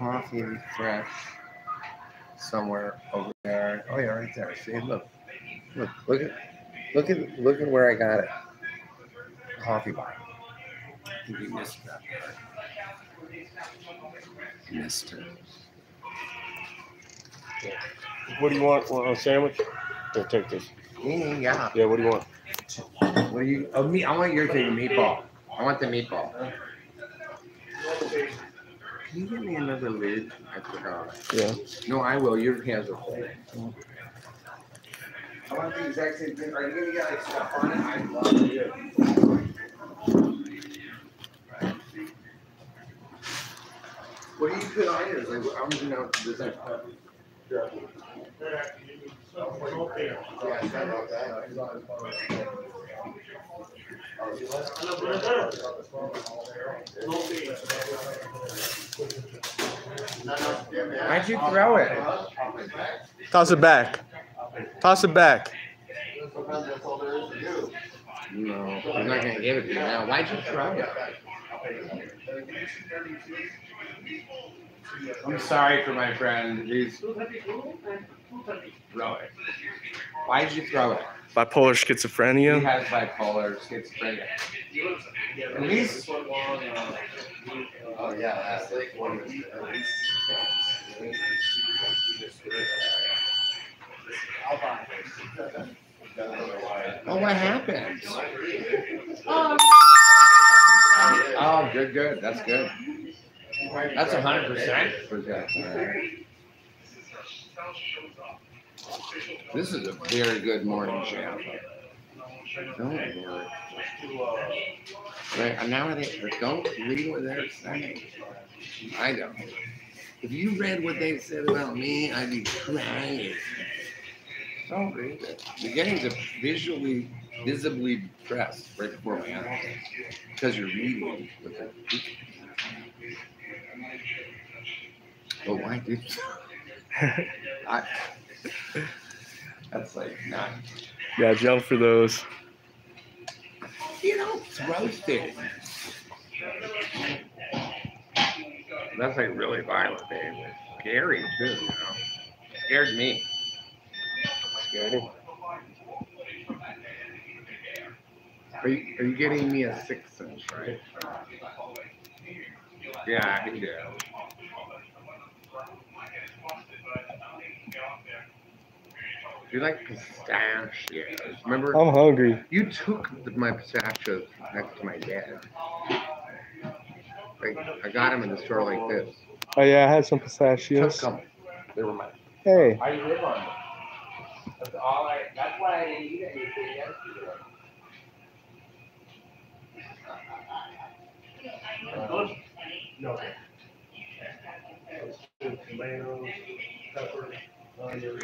coffee fresh somewhere over there. Oh yeah, right there. See, look at where I got it. Coffee bar. I think you missed that part. Missed it. What do you want? Want a sandwich? Here, take this. Yeah. Yeah, what do you want? What do you? Oh, me. I want your thing, meatball. I want the meatball. Can you get me another lid? I forgot. Yeah. No, I will. Your hands are full. I want the exact same thing. Are you gonna get like stuff on it? I love it. What do you put on yours? Like, I'm gonna know. Does that? Yeah, sorry about that. Why'd you throw it? Toss it back. Toss it back. No, I'm not gonna give it to you now. Why'd you throw it? I'm sorry for my friend. He's throw it. Why'd you throw it? Bipolar schizophrenia. He has bipolar schizophrenia. At least. Oh yeah, that's like one. Oh, what happened? Oh, good. That's good. That's 100% for that. This is a very good morning show. Don't worry. Right, and now don't read what they're saying. I don't. If you read what they said about me, I'd be crying. Don't read it. You're getting visibly depressed right before my eyes because you're reading with it. But why did that's like not. Yeah, jump for those. You don't throw things. That's like really violent, babe. Scary too, you know. Scared me. Scared him. Are you getting me a 6-inch, right? Yeah, I can do. You like pistachios? Remember? I'm hungry. You took my pistachios next to my dad. Like, I got them in the store like this. Oh yeah, I had some pistachios. Took them. They were mine. Hey. I live on them. That's all that's why I didn't eat anything yesterday. No. Tomatoes, peppers, onions.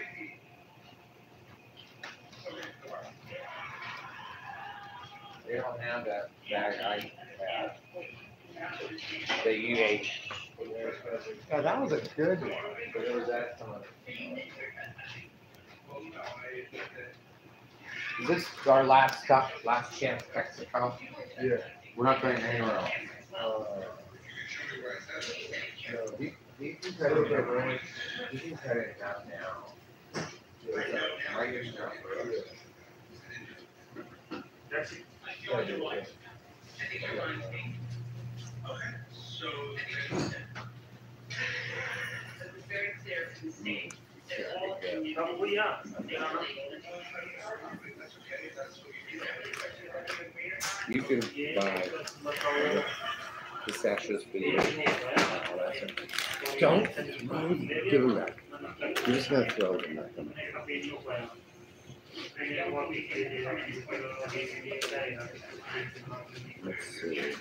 They don't have that bag I had that you ate. Yeah, that was a good one, but it was that time. Is this our last stop, last chance, Mexico? Yeah. We're not going anywhere else. You can cut it down now. You can buy pistachios for you. Don't give them back. You're just gonna throw them back. Let's see.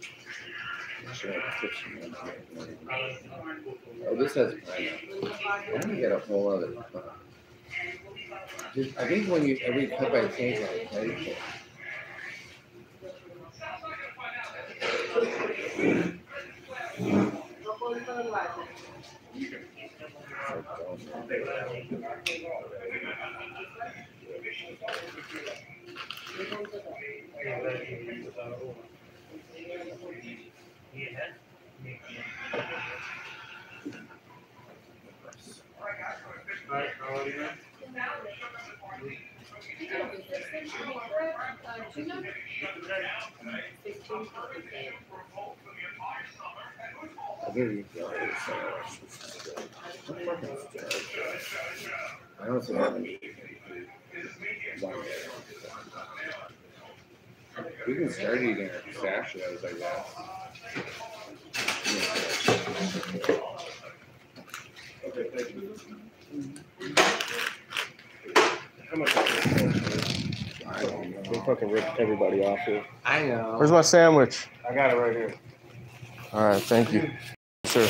Oh, this has pineapple. I'm gonna get a whole other. I think when you every cup I change, I pay for. I also have any. We can start eating our pistachios, I guess. How much? I don't know. They fucking ripped everybody off here. I know. Where's my sandwich? I got it right here. All right, thank you. Sure.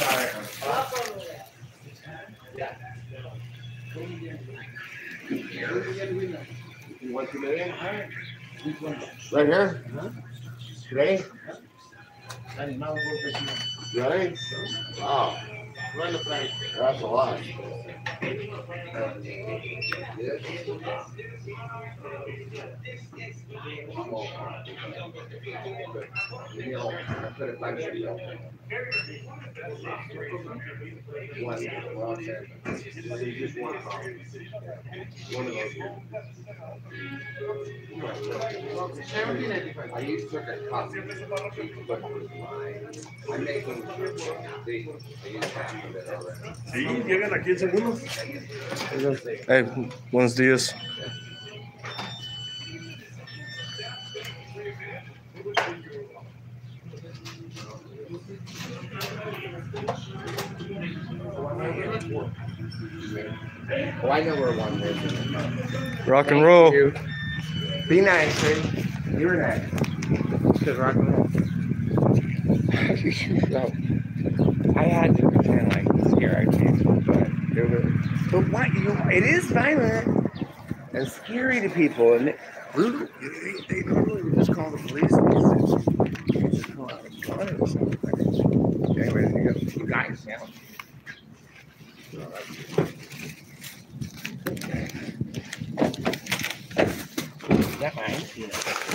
You want today? Right here? Today? Really? Wow. That's a lot. I used to get coffee, but I'm making the I use half of it already. Sí, llegan aquí en segundos. Hey, buenos días. Oh, I know where one is. Rock and roll. Be nice, Ray. You're nice. Just rock and roll. I had to pretend like scary people, but what? It is violent and scary to people, and they normally would just call the police. They just call out the squad or something. Anyway, you guys now. Is that mine? Yeah.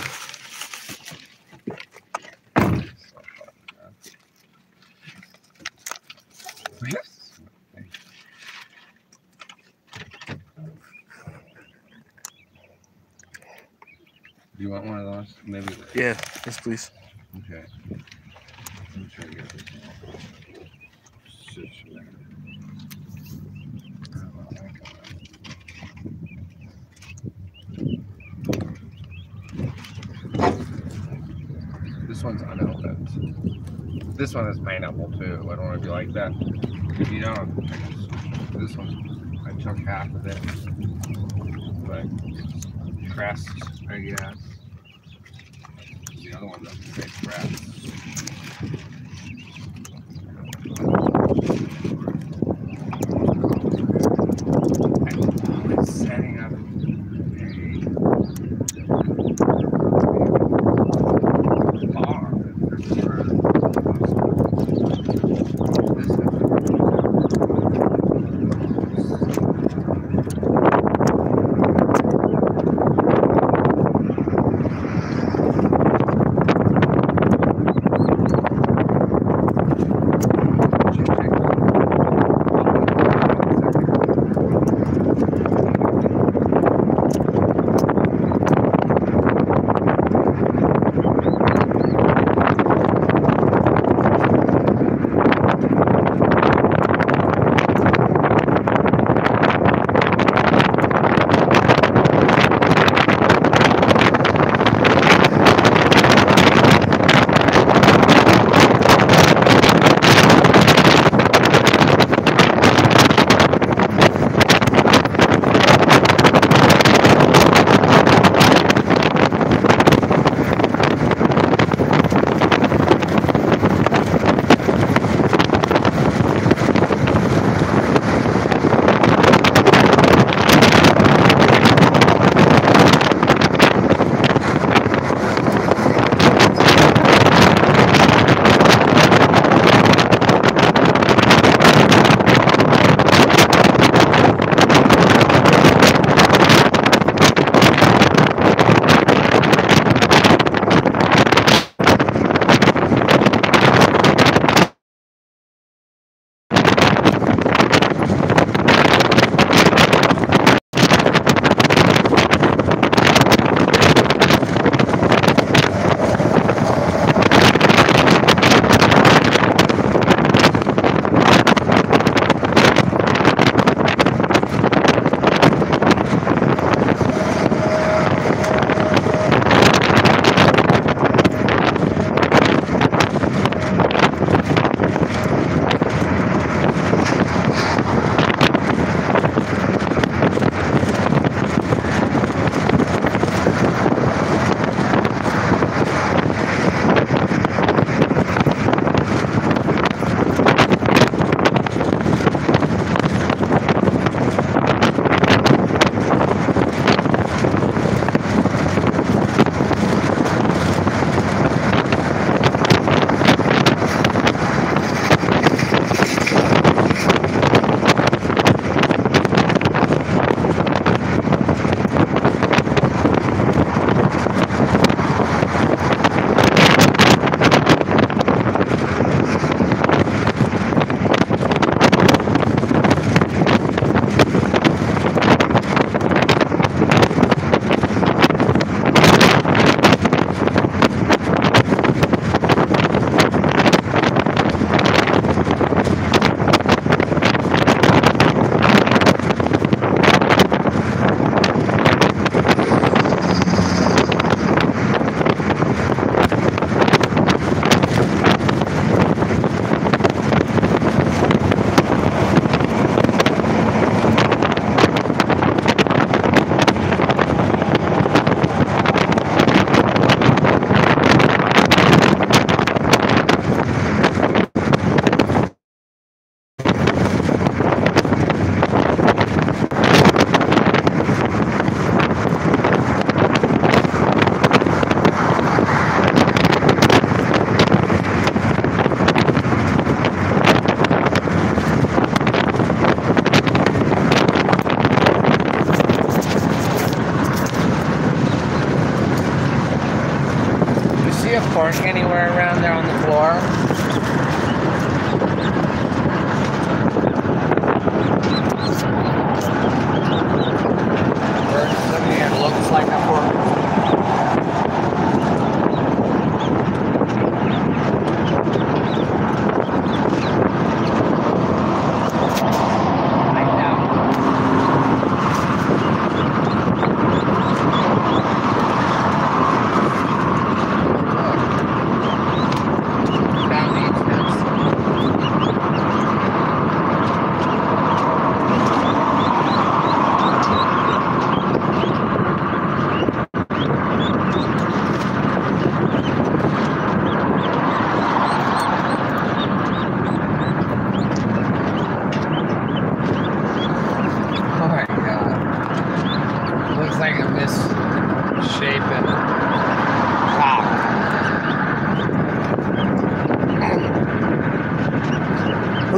You want one of those? Maybe. Yeah, yes, please. Okay. Let me try to get this one. This one's unopened. This one is pineapple too. I don't know if you like that. If you don't, this one, I took half of it. But it's crest, I guess. The other one doesn't say crest. I'm setting up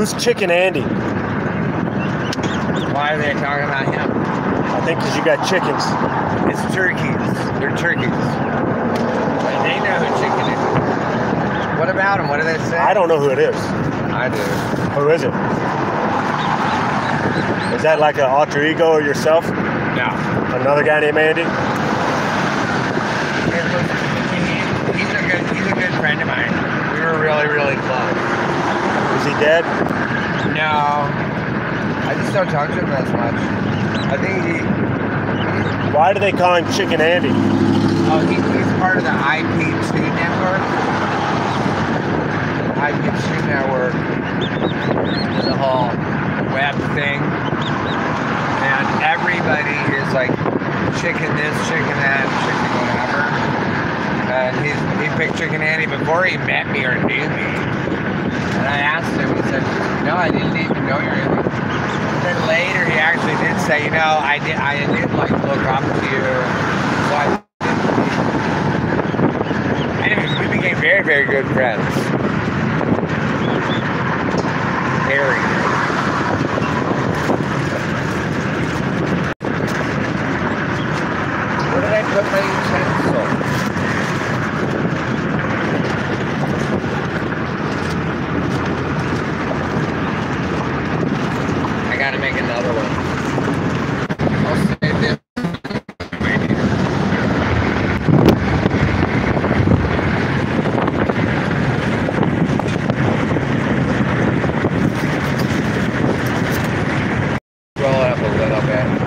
Who's Chicken Andy? Why are they talking about him? I think because you got chickens. It's turkeys. They're turkeys. They know who Chicken is. What about him? What do they say? I don't know who it is. I do. Who is it? Is that like an alter ego or yourself? No. Another guy named Andy? He's a good friend of mine. We were really, really close. Is he dead? No. I just don't talk to him as much. I think Why do they call him Chicken Andy? he's part of the IP2 network. IP2 network. The whole web thing. And everybody is like chicken this, chicken that, chicken whatever. And he picked Chicken Andy before he met me or knew me. And I asked him, he said, no, I didn't even know you're in. Then later he actually did say, I did like look up to you. So anyways, we became very, very good friends. Very good. Where did I put my utensil? I gotta make another one. I'll save this. Roll it up a little bit.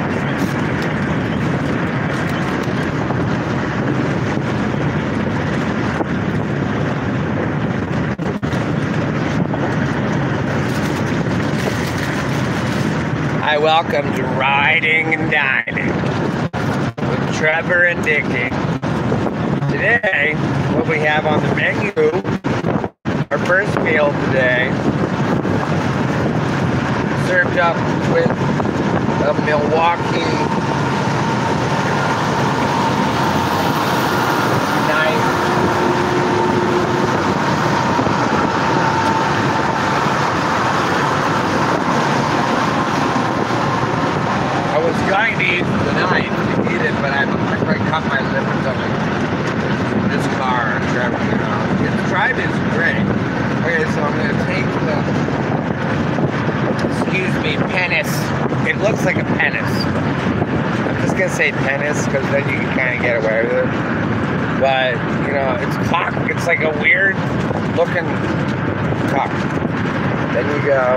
I welcome to Riding and Dining with Trevor and Dickie. Today, what we have on the menu, our first meal today, served up with a Milwaukee knife. I was going to use the knife to eat it, but I cut my lip or something. This car, its drive is great. Okay, so I'm going to take penis. It looks like a penis. I'm just going to say penis because then you can kind of get away with it. But, it's cock. It's like a weird looking cock. Then you go.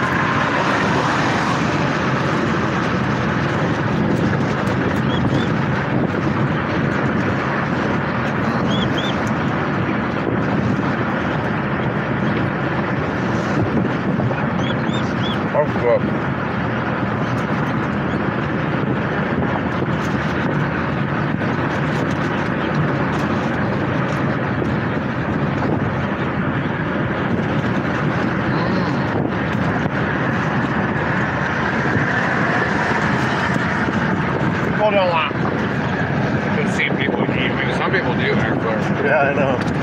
People don't want to see people eating. Some people do, actually. Yeah, I know.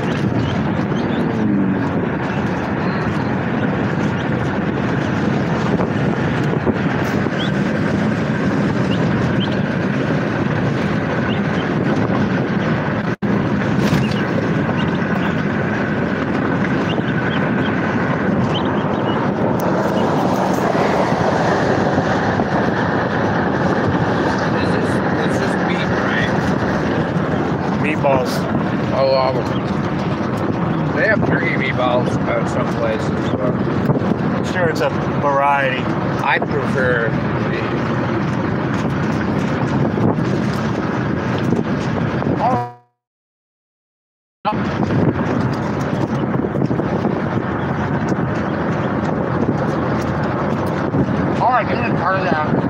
Meatballs. I love them. They have turkey meatballs at some places. But I'm sure it's a variety. I prefer beef. All right, give me part of that.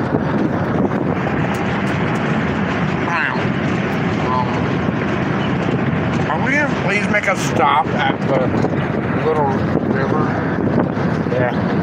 Are we gonna please make a stop at the little river? Yeah.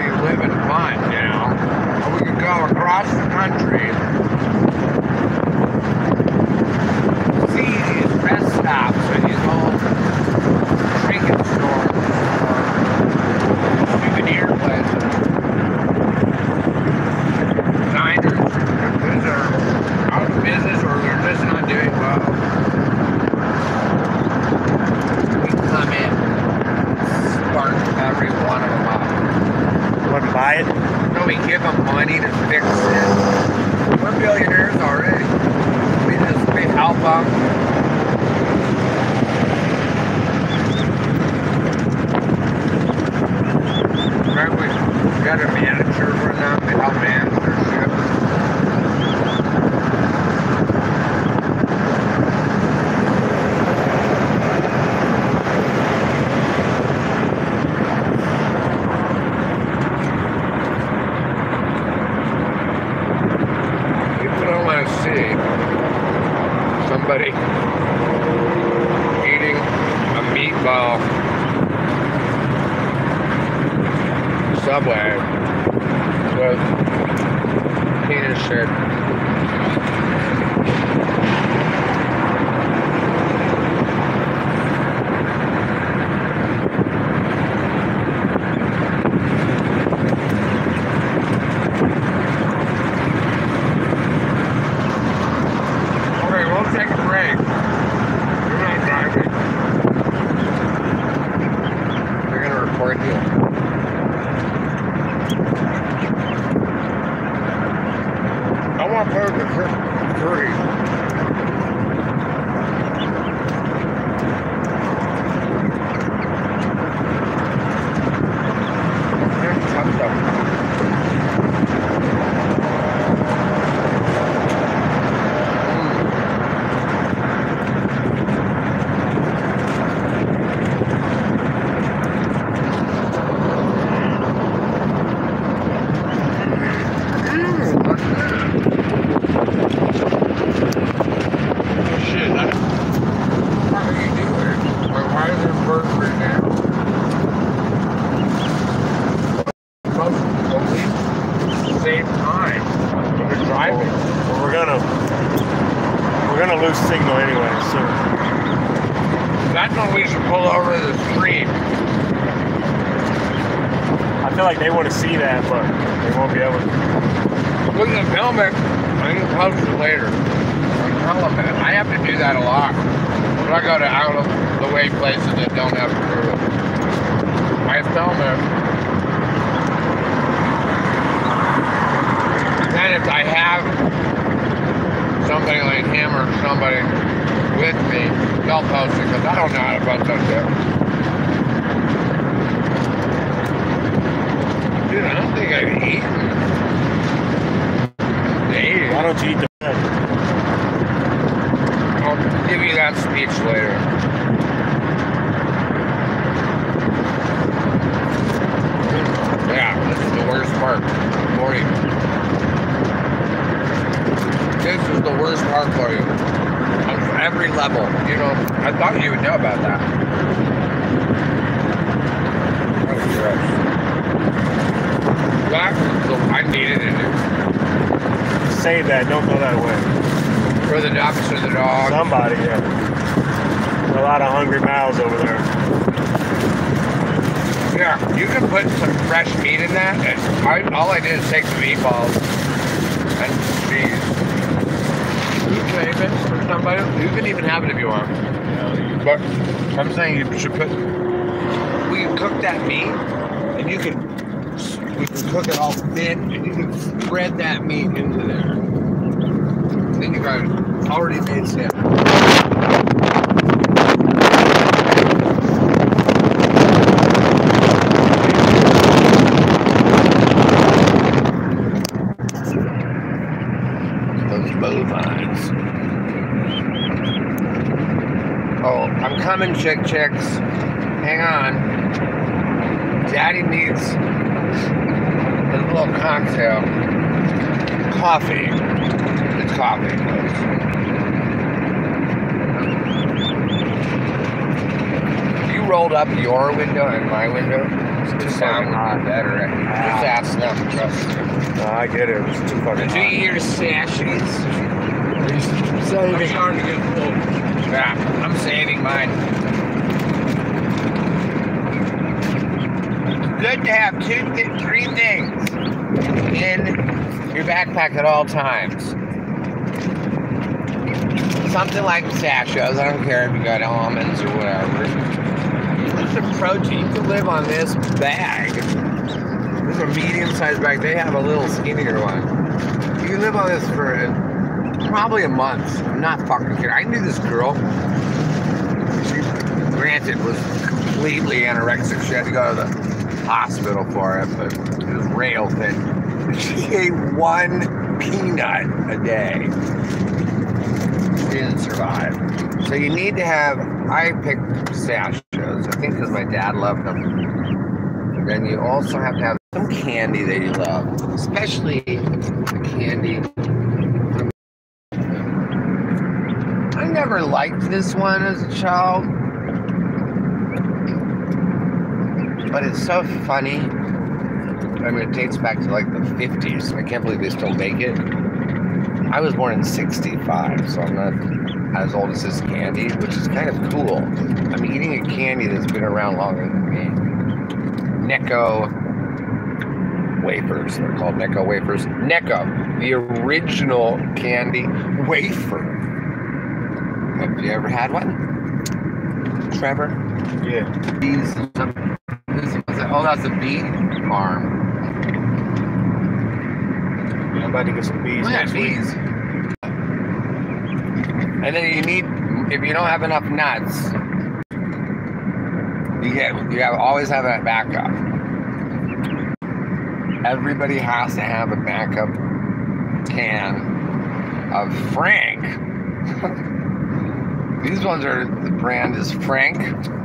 be living fun, you know. Or we could go across the country, see these rest stops and these old trinket stores, souvenir places, diners. Those are out of business or they're just not doing well. We come in, spark every one of them up. Wouldn't buy it? No, we give them money to fix it. We're billionaires already. We help them. Right, we got a manager for them to help manage their ship. People don't want to see somebody eating a meatball Subway with penis shit. Okay, we'll take a break. You're not driving. They're gonna report you. I want to put the free. Same time when they're driving. Well, we're gonna lose signal anyway, so That's when we should pull over to the stream. I feel like they want to see that, but they won't be able to. We can film it. I can post it later. I'm telling them, I have to do that a lot. When I go to out of the way places that don't have crew, I film it. And if I have somebody like him or somebody with me, they'll post it because I don't know how to post that shit. Dude, I don't think I've eaten. Why don't you eat the bread? I'll give you that speech later. Yeah, this is the worst part. Morning. This is the worst part for you. On every level. You know, I thought you would know about that. I needed it. Save that, don't throw that away. For the ducks or the dogs. Somebody, yeah. A lot of hungry mouths over there. Yeah, you can put some fresh meat in that. And all I did is take the meatballs and cheese. You can save it for somebody. You can even have it if you want. But I'm saying you should put. We can cook that meat, and we can cook it all thin, and you can spread that meat into there. Then you got already made salmon. Bovines. Oh, I'm coming, chicks. Hang on. Daddy needs a little cocktail. Coffee. It's coffee. You rolled up your window and my window, the sound would be better. Just ask them. Trust me. No, I get it. It's too fucking Did you hot. eat your sashes? I'm starting to get full. Yeah, I'm saving mine. Good to have three things in your backpack at all times. Something like pistachios. I don't care if you got almonds or whatever. Some protein. You can live on this bag. This is a medium-sized bag. They have a little skinnier one. You can live on this for probably a month. I'm not fucking kidding. I knew this girl. She, granted, was completely anorexic. She had to go to the hospital for it, but it was rail thin. She ate 1 peanut a day. She didn't survive. So you need to have, I picked pistachios, I think because my dad loved them. And then you also have to have some candy that you love, especially the candy. I never liked this one as a child, but it's so funny. I mean, it dates back to like the 50s. I can't believe they still make it. I was born in 65, so I'm not as old as this candy, which is kind of cool. I'm eating a candy that's been around longer than me. Necco wafers. They're called Necco wafers. Necco, the original candy wafer. Have you ever had one, Trevor? Yeah. These. Oh, that's a bee farm. I'm about to get some bees Look at next week. bees. And then you need, if you don't have enough nuts, always have a backup. Everybody has to have a backup can of Frank. These ones are, the brand is Frank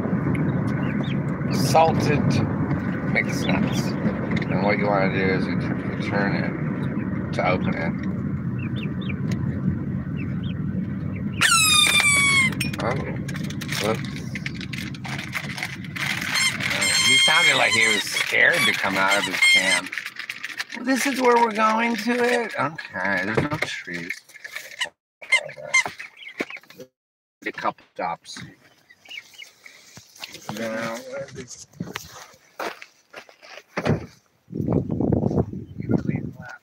salted mixed nuts. And what you want to do is you turn it to open it. Oh, whoops. He sounded like he was scared to come out of his can. Well, this is where we're going to it? Okay, there's no trees. A couple stops. Now, clean lap.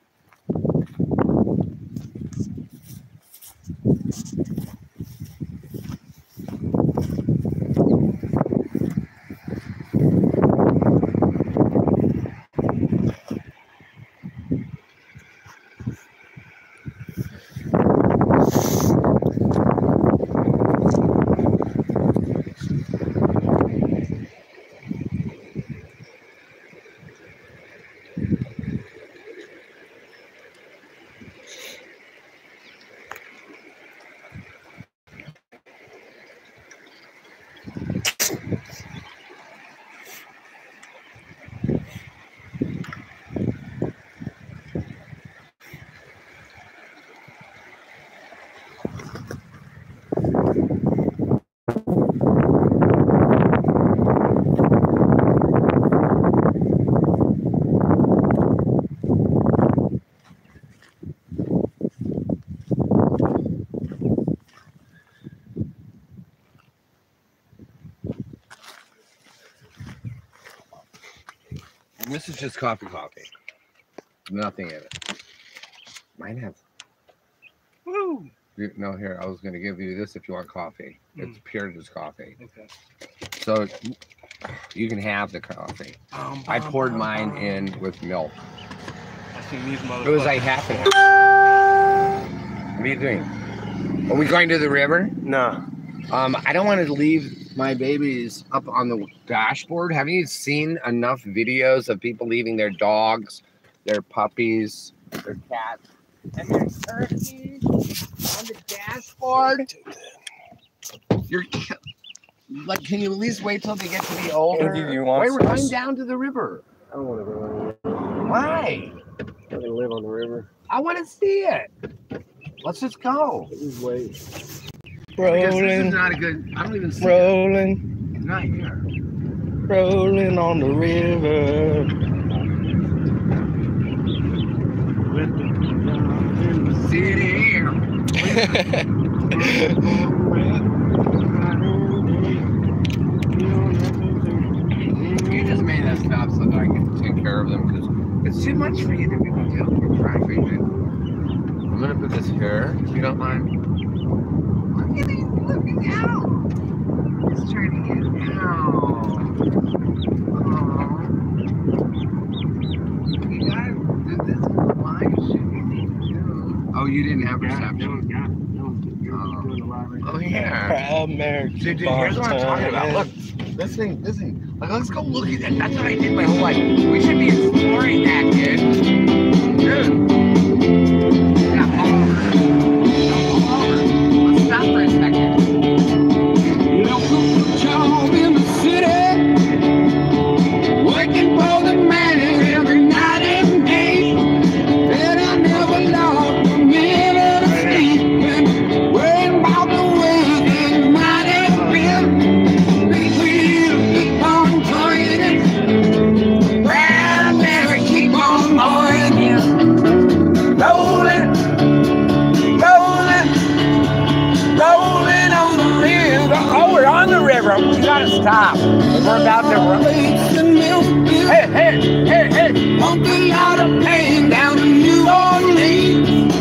This is just coffee. Nothing in it. Might have. Woo! No, here, I was going to give you this if you want coffee. It's pure just coffee. Okay. So you can have the coffee. I poured mine in with milk. I seen these motherfuckers. It was like half an hour. What are you doing? Are we going to the river? Nah. I don't want to leave my babies up on the dashboard. Have you seen enough videos of people leaving their dogs, their puppies, their cats, and their turkeys on the dashboard? You're like, can you at least wait till they get to be older? You want Wait, we're going some? down to the river. I don't want to go on the river. Why? I'm going to live on the river. I want to see it. Let's just go. Just wait. I guess this is not a good. I don't even see it. Rolling. He's not here. Rolling on the river. City. You just made that stop so that I can take care of them because it's too much for you to be dealing with traffic. I'm gonna put this here, if you don't mind. Look at him, look at out. He's trying to get out. Oh. You gotta do this live shit you need to do. Oh, you didn't have reception? Oh, yeah. American. Dude, here's what I'm talking about. Look, listen. Like, let's go look at that. That's what I did my whole life. We should be exploring that, kid. Dude. Yeah, pull over. Let's stop for a second. Local job in the city. Working for the man every night and day. And I never lost a minute of sleeping. Worrying about the way things might have been. Keep on playing it. Well, never keep on going it. Rolling on the river. Oh, we're on the river. We gotta stop. We're about to run. Hey. Pump a lot of pain down in New Orleans.